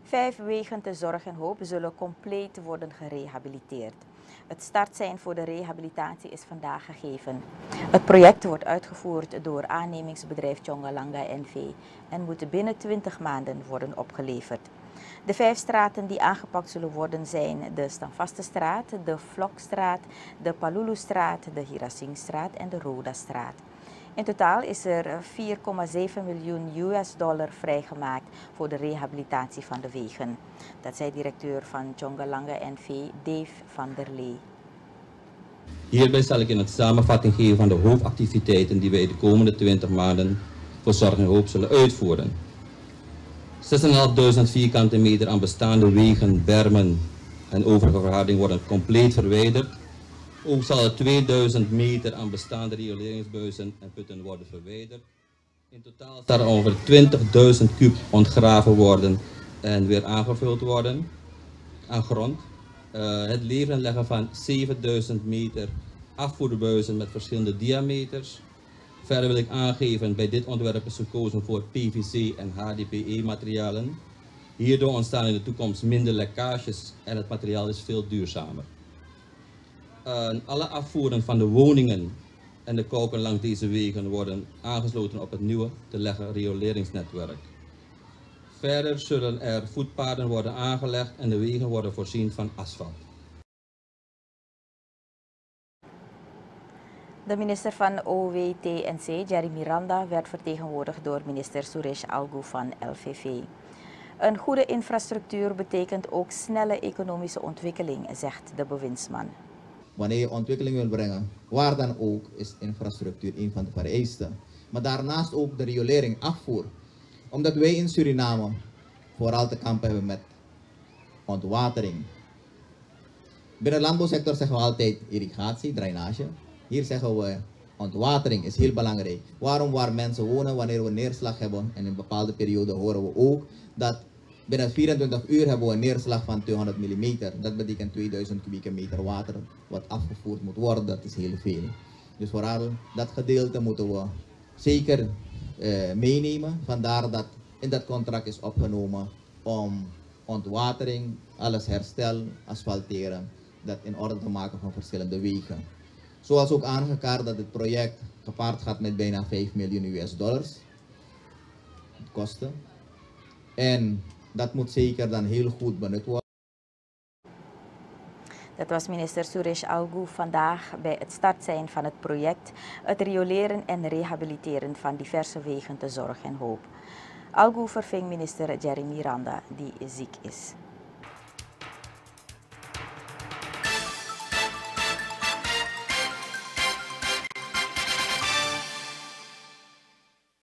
5 wegen te Zorg en Hoop zullen compleet worden gerehabiliteerd. Het startsein voor de rehabilitatie is vandaag gegeven. Het project wordt uitgevoerd door aannemingsbedrijf Tjongalanga NV en moet binnen 20 maanden worden opgeleverd. De 5 straten die aangepakt zullen worden zijn de Stanvastenstraat, de Vlokstraat, de Palulustraat, de Hirasingstraat en de Rodastraat. In totaal is er $4,7 miljoen vrijgemaakt voor de rehabilitatie van de wegen. Dat zei directeur van Tjongalanga NV, Dave van der Lee. Hierbij zal ik in het samenvatting geven van de hoofdactiviteiten die wij de komende 20 maanden voor Zorg en Hoop zullen uitvoeren. 6.500 vierkante meter aan bestaande wegen, bermen en overige verharding worden compleet verwijderd. Ook zal er 2000 meter aan bestaande rioleringsbuizen en putten worden verwijderd. In totaal zal er ongeveer 20.000 kub ontgraven worden en weer aangevuld worden aan grond. Het leveren en leggen van 7000 meter afvoerbuizen met verschillende diameters. Verder wil ik aangeven, bij dit ontwerp is gekozen voor PVC en HDPE materialen. Hierdoor ontstaan in de toekomst minder lekkages en het materiaal is veel duurzamer. Alle afvoeren van de woningen en de kouken langs deze wegen worden aangesloten op het nieuwe te leggen rioleringsnetwerk. Verder zullen er voetpaden worden aangelegd en de wegen worden voorzien van asfalt. De minister van OWTNC, Jerry Miranda, werd vertegenwoordigd door minister Suresh Algu van LVV. Een goede infrastructuur betekent ook snelle economische ontwikkeling, zegt de bewindsman. Wanneer je ontwikkeling wil brengen, waar dan ook, is infrastructuur een van de vereisten. Maar daarnaast ook de riolering, afvoer. Omdat wij in Suriname vooral te kampen hebben met ontwatering. Binnen de landbouwsector zeggen we altijd irrigatie, drainage. Hier zeggen we ontwatering is heel belangrijk. Waarom? Waar mensen wonen, wanneer we neerslag hebben en in een bepaalde periode horen we ook dat binnen 24 uur hebben we een neerslag van 200 mm. Dat betekent 2000 kubieke meter water wat afgevoerd moet worden. Dat is heel veel. Dus vooral dat gedeelte moeten we zeker meenemen. Vandaar dat in dat contract is opgenomen om ontwatering, alles herstel, asfalteren, dat in orde te maken van verschillende wegen. Zoals ook aangekaart dat het project gepaard gaat met bijna $5 miljoen kosten. En dat moet zeker dan heel goed benut worden. Dat was minister Suresh Algu vandaag bij het startsein van het project het rioleren en rehabiliteren van diverse wegen te Zorg en Hoop. Algu verving minister Jerry Miranda, die ziek is.